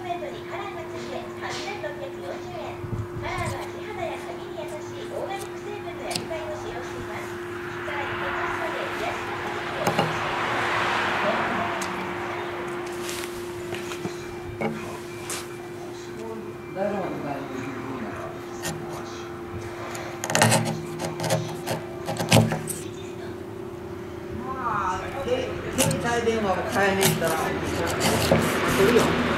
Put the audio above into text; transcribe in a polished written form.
メートにカラーがついて8640円。カラーは地肌や髪に優しいオーガニック成分の薬剤を使用しています。さらにヘッドスパで癒しのサービスをしています。 携帯電話を買いに行ったら来るよ。